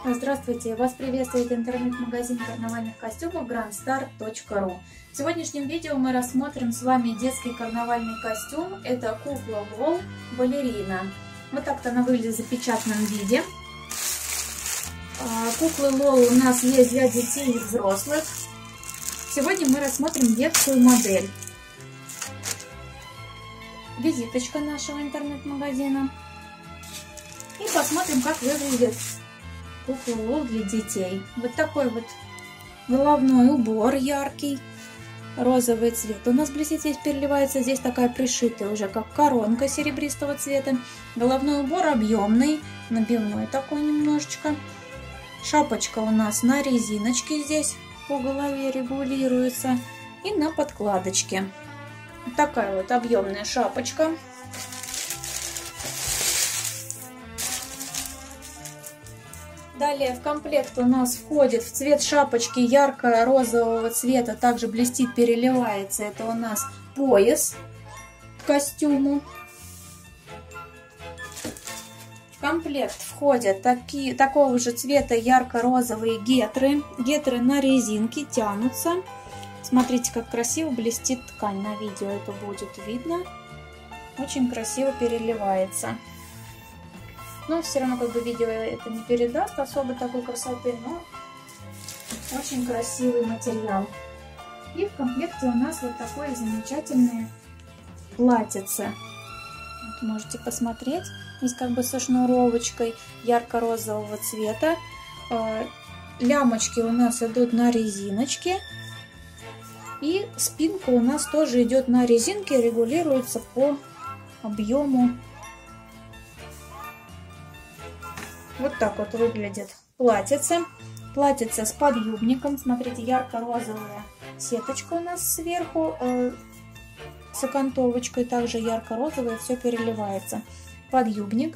Здравствуйте! Вас приветствует интернет-магазин карнавальных костюмов grandstar.ru. В сегодняшнем видео мы рассмотрим с вами детский карнавальный костюм. Это кукла Лол балерина. Вот так-то она выглядит в запечатанном виде. Куклы Лол у нас есть для детей и взрослых. Сегодня мы рассмотрим детскую модель. Визиточка нашего интернет-магазина. И посмотрим, как выглядит кукла Лол для детей. Вот такой вот головной убор яркий, розовый цвет. У нас блестит, здесь переливается, здесь такая пришитая уже как коронка серебристого цвета. Головной убор объемный, набивной такой немножечко. Шапочка у нас на резиночке здесь по голове регулируется и на подкладочке. Вот такая вот объемная шапочка. Далее в комплект у нас входит в цвет шапочки ярко-розового цвета, также блестит, переливается. Это у нас пояс к костюму. В комплект входят такого же цвета ярко-розовые гетры. Гетры на резинке тянутся. Смотрите, как красиво блестит ткань. На видео это будет видно. Очень красиво переливается. Но все равно как бы видео это не передаст особо такой красоты, но очень красивый материал. И в комплекте у нас вот такое замечательное платьице. Вот можете посмотреть. Здесь как бы со шнуровочкой ярко-розового цвета. Лямочки у нас идут на резиночке. И спинка у нас тоже идет на резинке, регулируется по объему. Вот так вот выглядит платьице. Платьице с подъюбником. Смотрите, ярко-розовая сеточка у нас сверху. С окантовочкой также ярко-розовая. Все переливается. Подъюбник.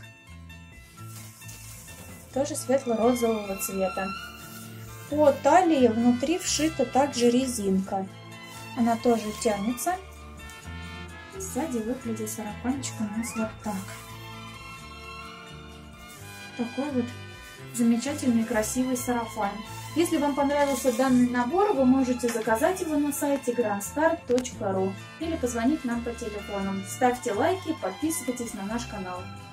Тоже светло-розового цвета. По талии внутри вшита также резинка. Она тоже тянется. Сзади выглядит сарафанчик у нас вот так. Такой вот замечательный красивый сарафан. Если вам понравился данный набор, вы можете заказать его на сайте grandstar.ru или позвонить нам по телефону. Ставьте лайки, подписывайтесь на наш канал.